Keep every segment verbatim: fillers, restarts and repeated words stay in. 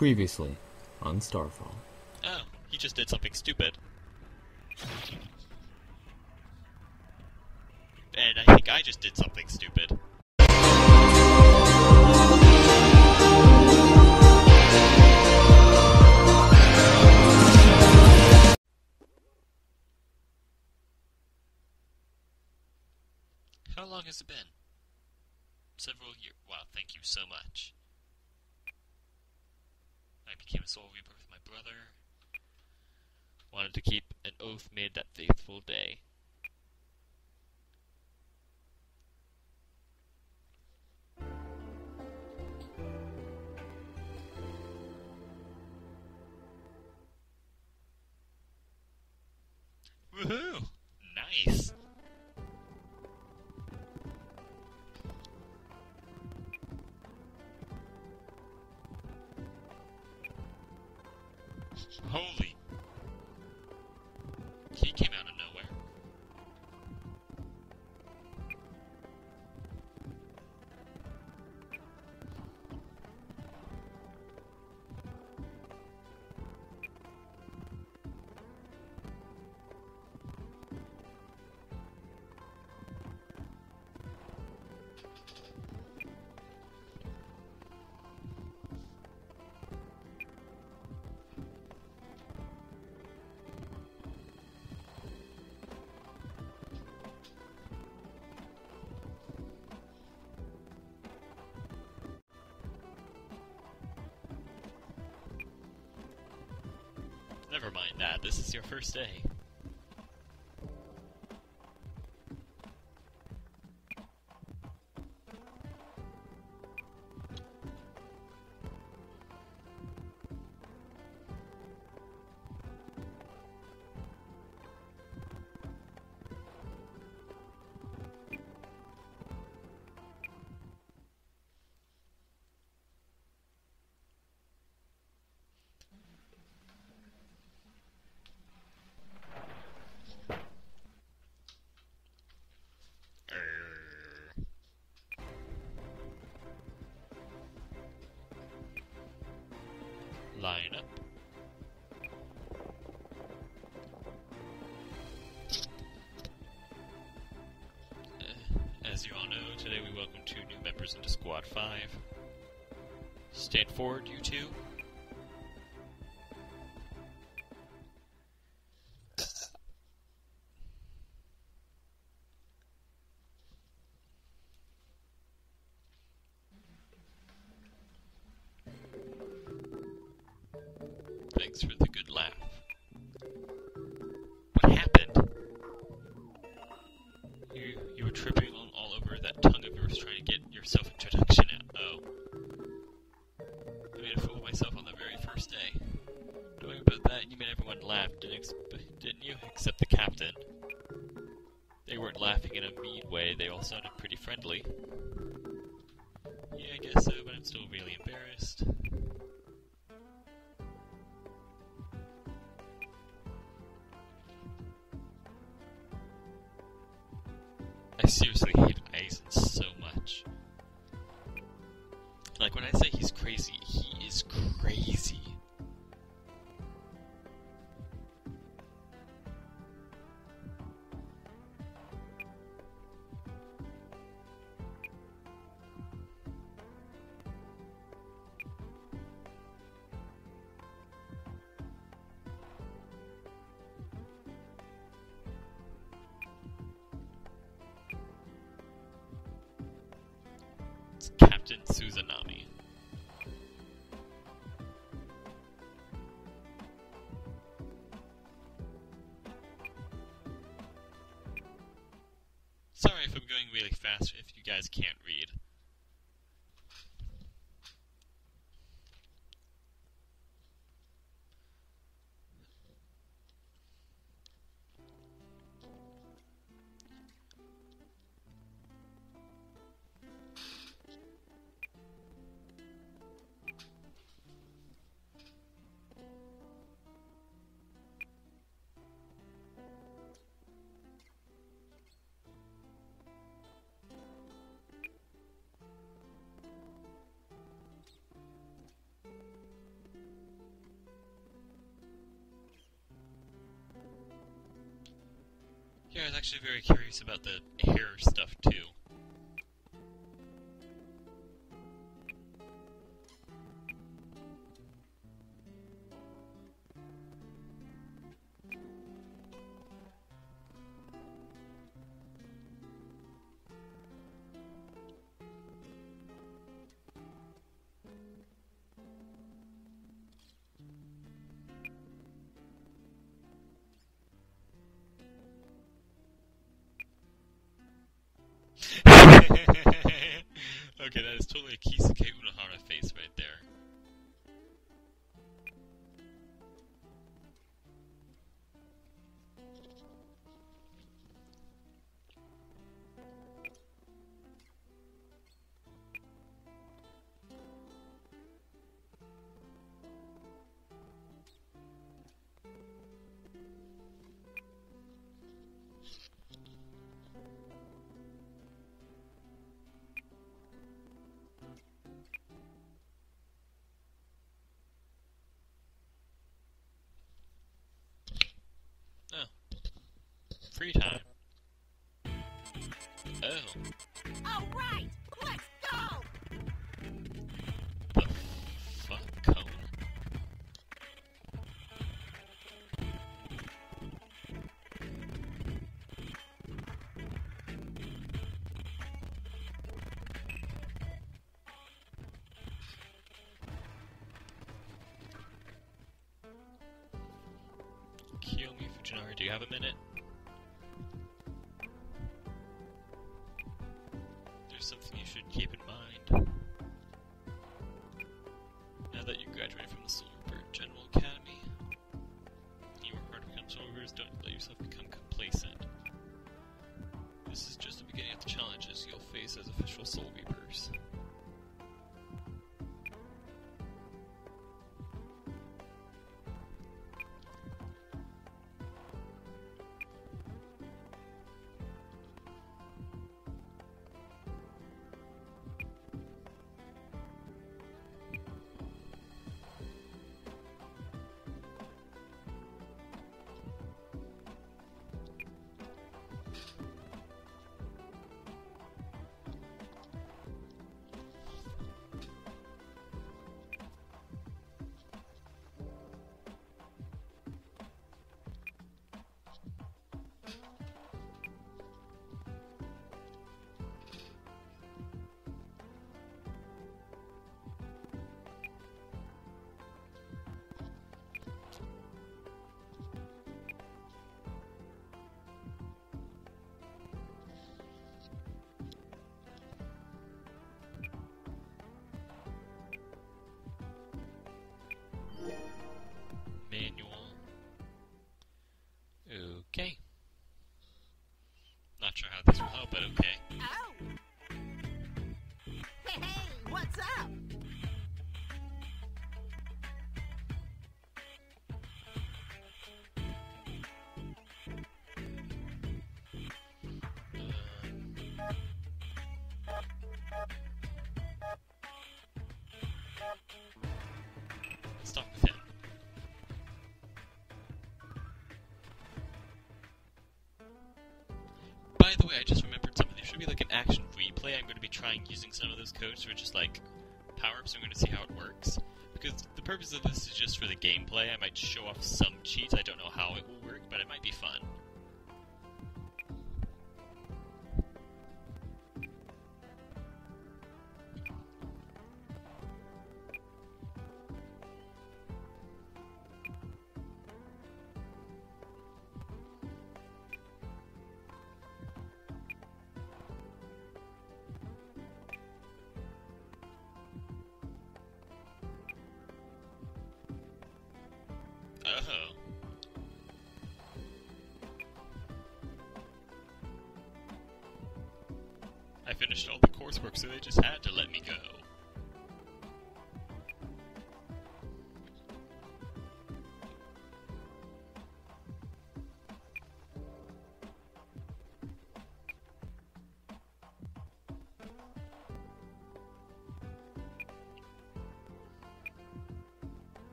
Previously on Starfall. Oh, he just did something stupid. And I think I just did something stupid. How long has it been? Several years. Wow, thank you so much. I became a soul reaper with my brother. Wanted to keep an oath made that faithful day. Woohoo! Nice! Holy! He came out of nowhere. Never mind that, this is your first day. Line up. Uh, as you all know, today we welcome two new members into Squad five. Stand forward, you two. Thanks for the good laugh. What happened? You you were tripping on all over that tongue of yours trying to get your self-introduction out. Oh. I made a fool of myself on the very first day. Knowing about that, you made everyone laugh, didn't, didn't you? Except the captain. They weren't laughing in a mean way, they all sounded pretty friendly. Yeah, I guess so, but I'm still really embarrassed. I seriously hate Aizen so much. Like, when I say he's crazy, he is crazy. It's Captain Suzanami. Sorry if I'm going really fast if you guys can't read. actually very curious about the hair stuff too. Okay, that is totally a Kisuke Unohara face right there. Oh. Free time. Oh. Alright, let's go! The fuck, Cone? Kiyomi Fujinari, do you have a minute? There's something you should keep in mind. Now that you graduated from the Silverbird General Academy, you work hard to become Silverbirds, don't let yourself become complacent. This is just the beginning of the challenges you'll face as official Soul Reapers. Manual. Okay. Not sure how this will help, but okay. Oh! Hey, hey, what's up? Let's talk with him. By the way, I just remembered something. There should be like an action replay. I'm going to be trying using some of those codes for just like power-ups. I'm going to see how it works. Because the purpose of this is just for the gameplay. I might show off some cheats. I don't know how it will work, but it might be fun. Oh. I finished all the coursework, so they just had to let me go.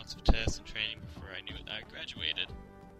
months of tests and training before I knew it, I graduated.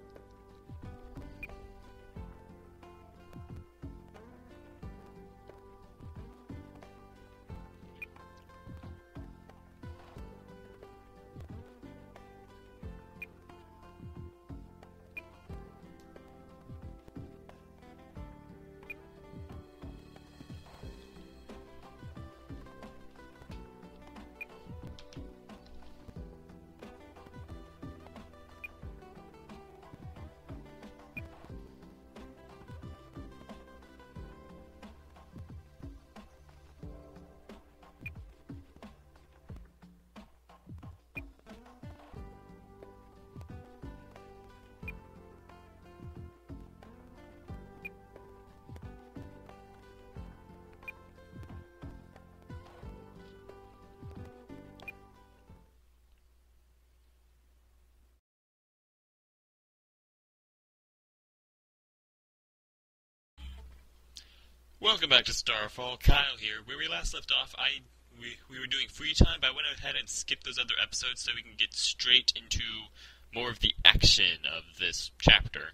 Welcome back to Starfall. Kyle here. Where we last left off, I we, we were doing free time, but I went ahead and skipped those other episodes so we can get straight into more of the action of this chapter.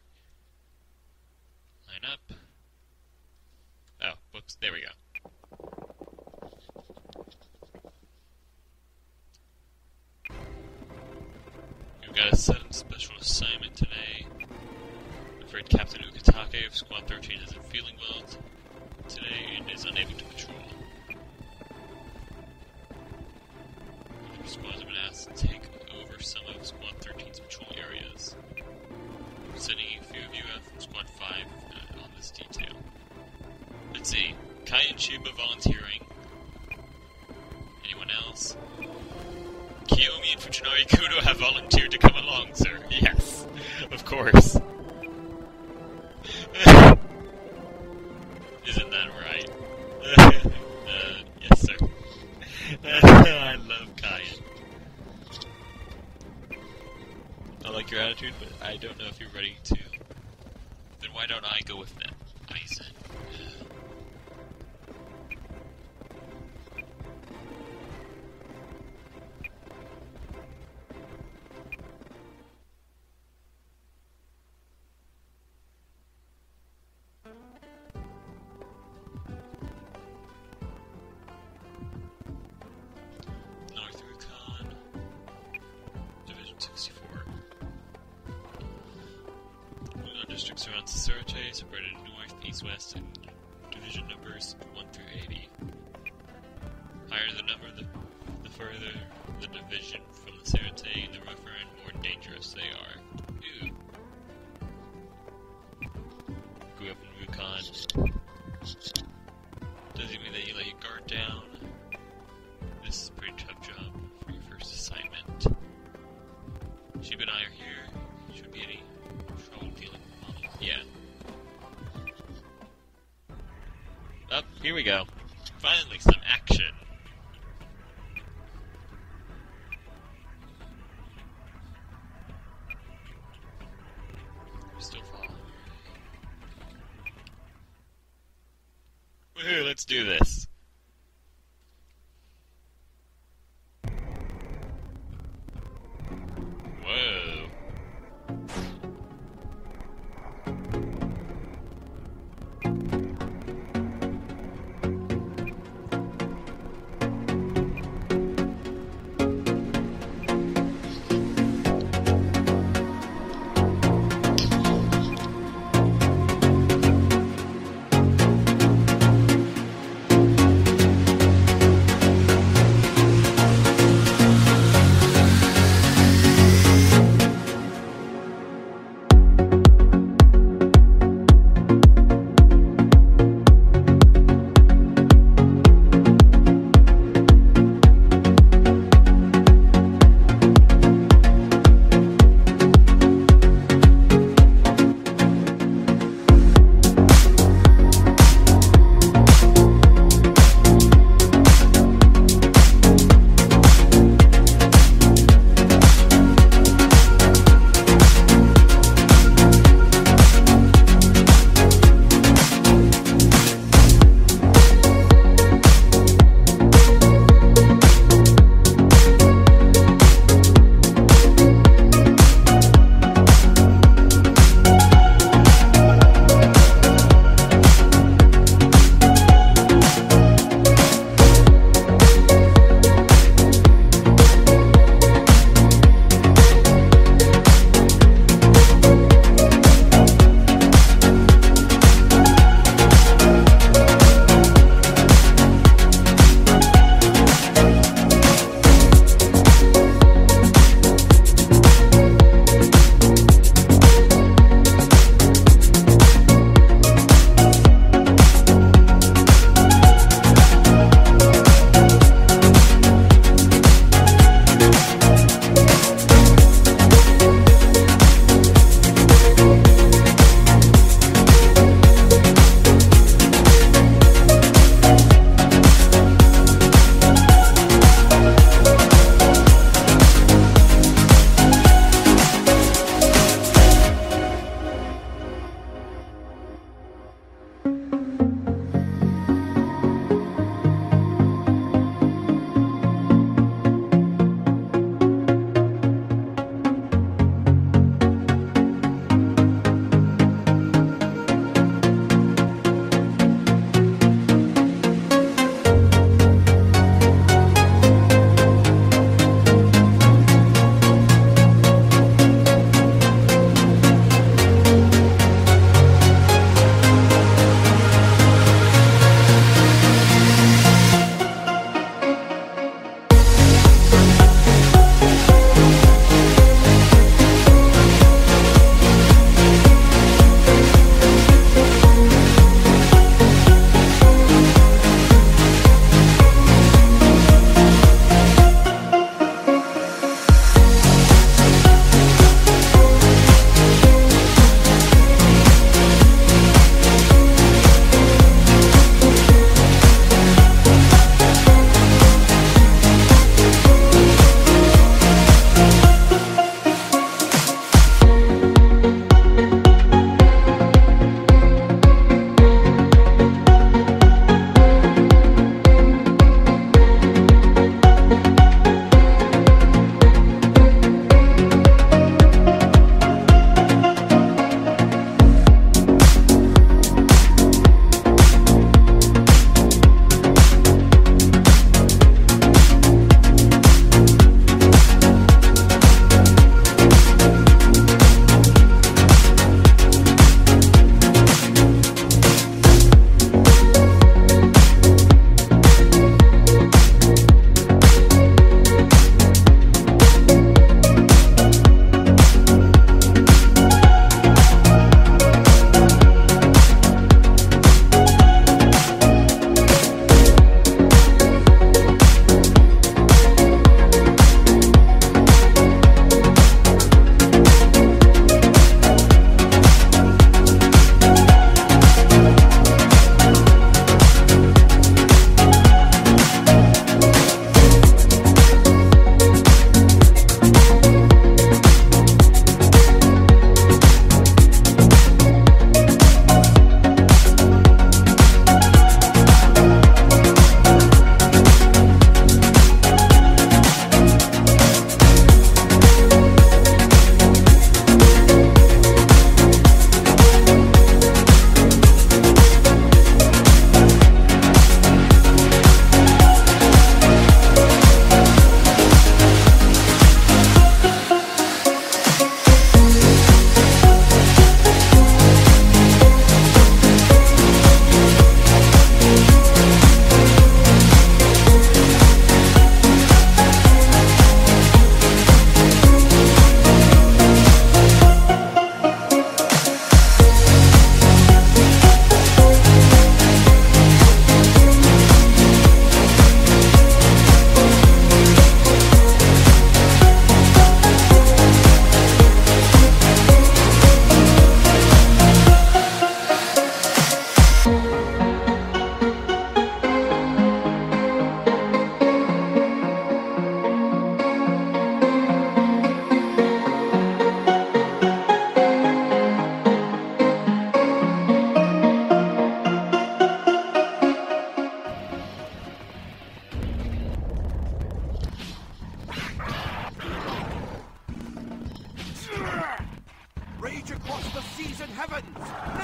Line up. Oh, whoops, there we go. We've got a sudden special assignment today. I'm afraid Captain Ukitake of Squad thirteen isn't feeling well today and is unable to patrol. Other squads have been asked to take over some of Squad thirteen's patrol areas. I'm sending a few of you out from Squad five uh, on this detail. Let's see. Kai and Chiba volunteering. Anyone else? Kiyomi and Fujinari Kudo have volunteered to come along, sir. Yes, of course. Isn't that right? uh, yes, sir. I love Kayan. I like your attitude, but I don't know if you're ready to. Then why don't I go with them? Aizen. Districts around Tsurate, separated north, east, west, and division numbers one through eighty. Higher the number, the, the further the division from the Tsurate, the rougher and more dangerous they are. Ew. Grew up in Rukon. Doesn't mean that you let your guard down. This is a pretty tough job for your first assignment. Shiba and I are here. Should be any trouble dealing. Yeah. Up, oh, here we go. Finally, some action. We're still following. Woohoo, let's do this. Whoa.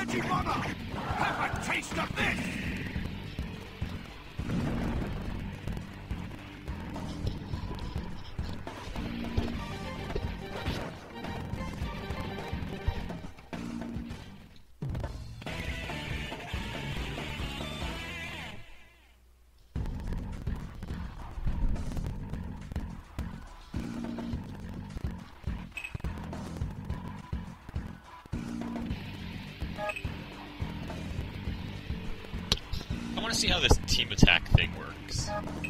dirty mother! Have a taste of this! I want to see how this team attack thing works.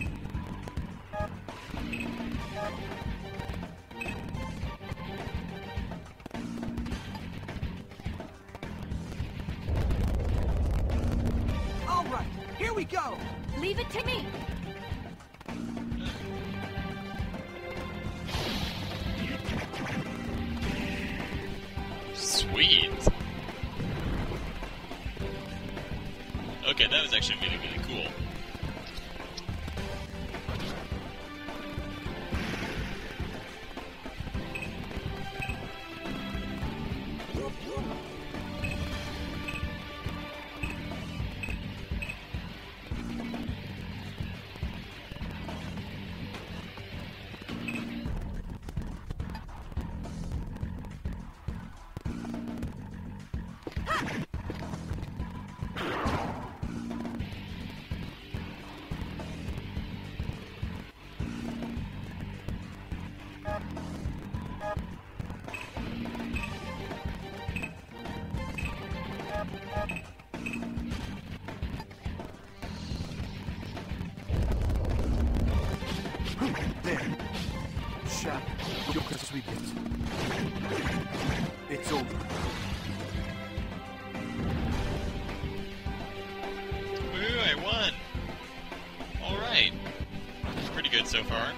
All right, here we go. Leave it to me. Sweet. Okay, that was actually really, really cool. There. Shut. Look as we get. It's over. Woo, I won! Alright. Pretty good so far.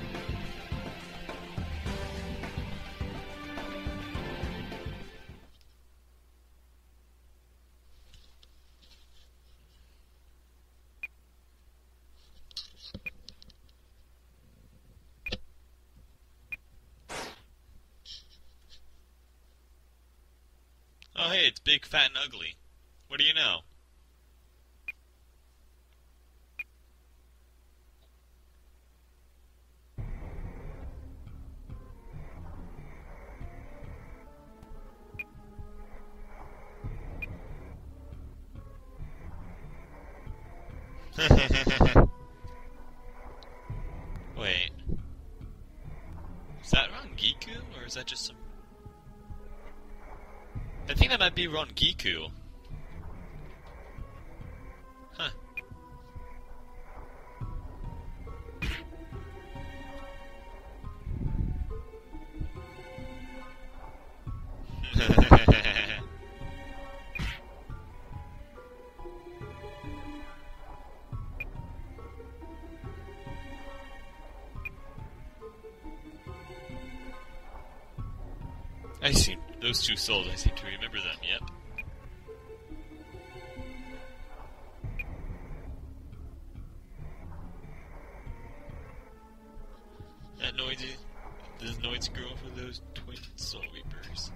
Oh hey, it's big, fat, and ugly. What do you know? Wait. Is that Rangiku, or is that just some... I think that might be Rangiku. Huh. I seem those two souls. I seem to remember them. Yep. That noisy, this noisy girl for those twin soul reapers.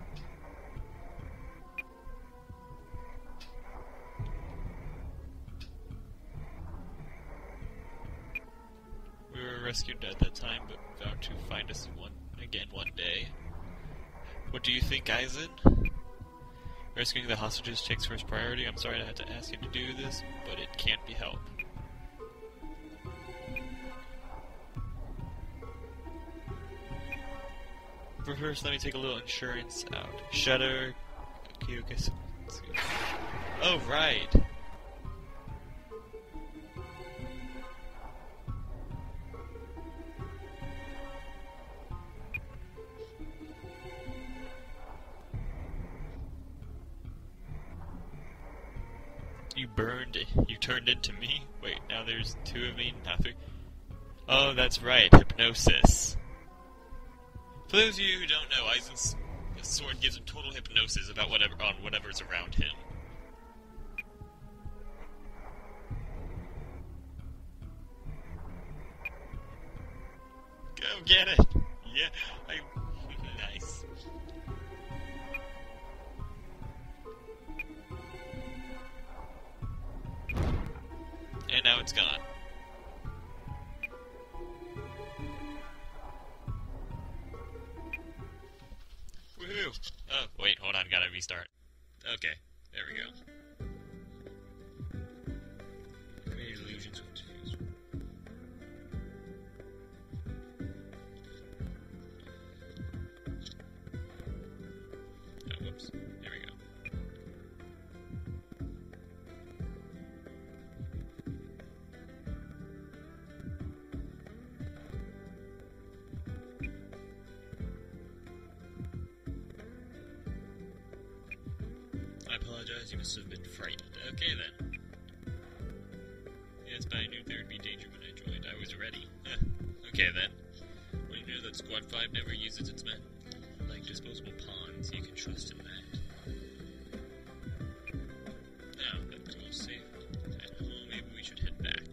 We were rescued at that time, but vowed to find us one again one day. What do you think, Aizen? Rescuing the hostages takes first priority. I'm sorry I had to ask you to do this, but it can't be helped. But first, let me take a little insurance out. Shutter. Okay, okay. So, oh, right. You burned, you turned into me? Wait, now there's two of me, now three? Oh, that's right, hypnosis. For those of you who don't know, Aizen's sword gives him total hypnosis about whatever on whatever's around him. Go get it! Yeah, I... nice. Woohoo! Oh, wait, hold on, gotta restart. Okay, there we go. Create illusions with diffuse. Oh, whoops. There we go. I apologize, you must have been frightened. Okay then. Yes, but I knew there would be danger when I joined. I was ready. Okay then. Well, you know that Squad five never uses its men? Like disposable pawns, you can trust in that. Now that we're all safe at home, maybe we should head back.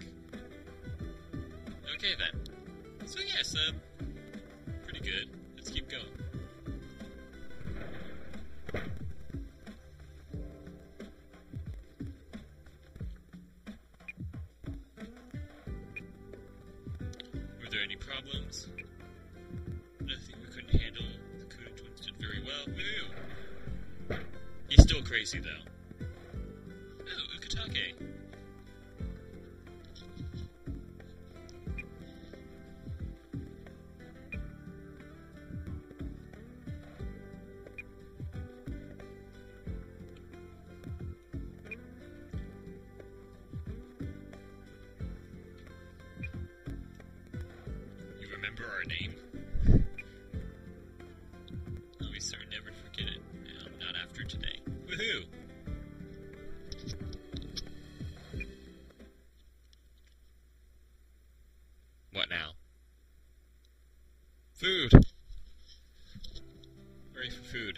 Okay then. So yes, uh, pretty good. Let's keep going. Were there any problems? Nothing we couldn't handle. The Kudo twins did very well. Woo! He's still crazy though. Oh, Ukitake. Remember our name? I'll be certain never to forget it. No, not after today. Woohoo! What now? Food! Hurry for food.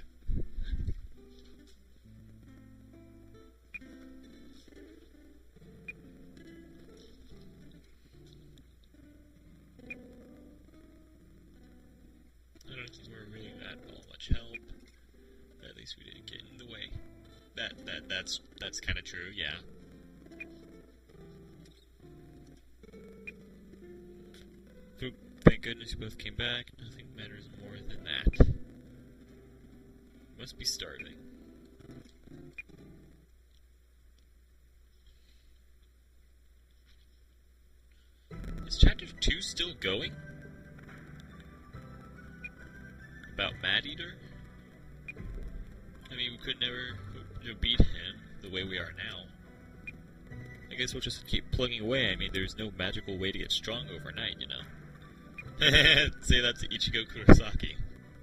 I don't think we're really that all much help. But at least we didn't get in the way. That that that's that's kind of true, yeah. Oop, thank goodness you both came back. Nothing matters more than that. Must be starving. Is chapter two still going? About Mad Eater? I mean, we could never you know, beat him the way we are now. I guess we'll just keep plugging away. I mean, there's no magical way to get strong overnight, you know? Say that to Ichigo Kurosaki.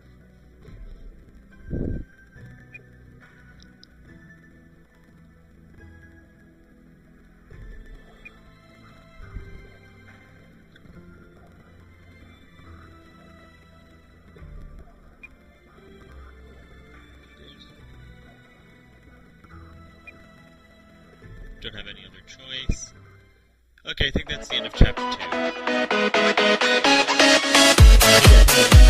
Don't have any other choice. Okay, I think that's the end of chapter two.